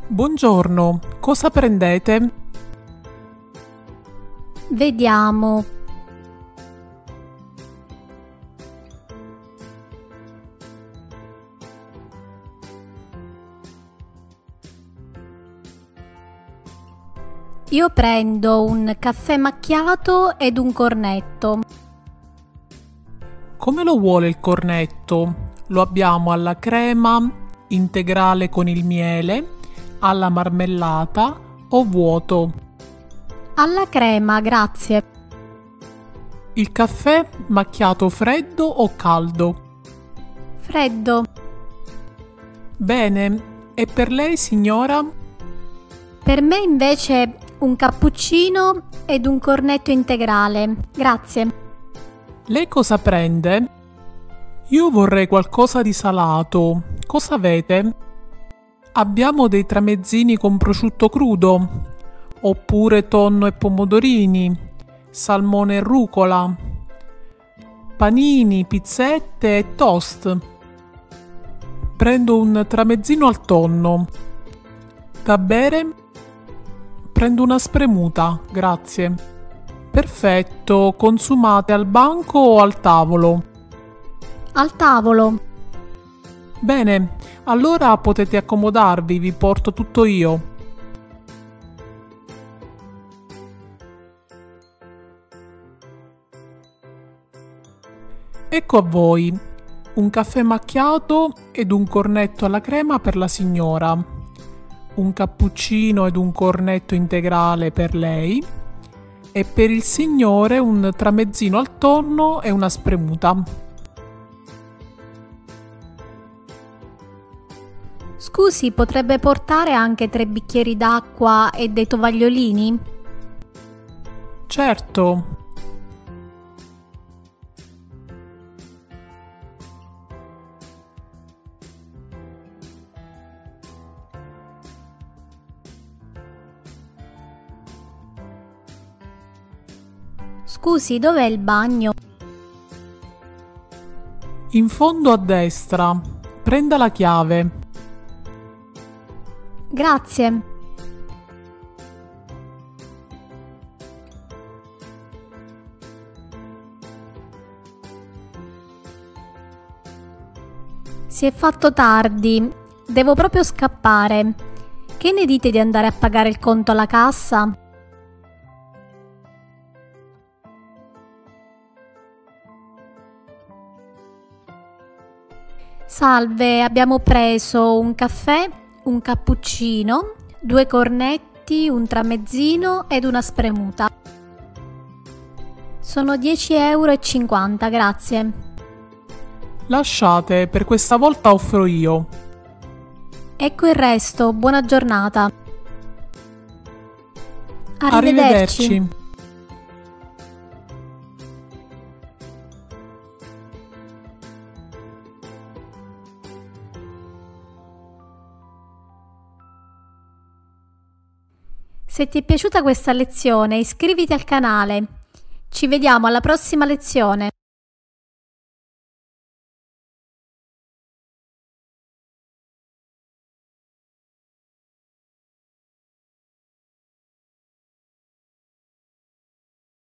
Buongiorno, cosa prendete? Vediamo. Io prendo un caffè macchiato ed un cornetto. Come lo vuole il cornetto? Lo abbiamo alla crema, integrale con il miele, alla marmellata o vuoto. Alla crema, grazie. Il caffè macchiato freddo o caldo? Freddo. Bene, e per lei signora? Per me invece un cappuccino ed un cornetto integrale. Grazie. Lei cosa prende? Io vorrei qualcosa di salato. Cosa avete? Abbiamo dei tramezzini con prosciutto crudo, oppure tonno e pomodorini, salmone e rucola, panini, pizzette e toast. Prendo un tramezzino al tonno. Da bere? Prendo una spremuta, grazie. Perfetto, consumate al banco o al tavolo? Al tavolo. Bene, allora potete accomodarvi, vi porto tutto io. Ecco a voi, un caffè macchiato ed un cornetto alla crema per la signora, un cappuccino ed un cornetto integrale per lei e per il signore un tramezzino al tonno e una spremuta. Scusi, potrebbe portare anche 3 bicchieri d'acqua e dei tovagliolini? Certo. Scusi, dov'è il bagno? In fondo a destra, prenda la chiave. Grazie. Si è fatto tardi. Devo proprio scappare. Che ne dite di andare a pagare il conto alla cassa? Salve, abbiamo preso un caffè, un cappuccino, 2 cornetti, un tramezzino ed una spremuta. Sono 10,50 €, grazie. Lasciate, per questa volta offro io. Ecco il resto, buona giornata. Arrivederci. Se ti è piaciuta questa lezione, iscriviti al canale. Ci vediamo alla prossima lezione.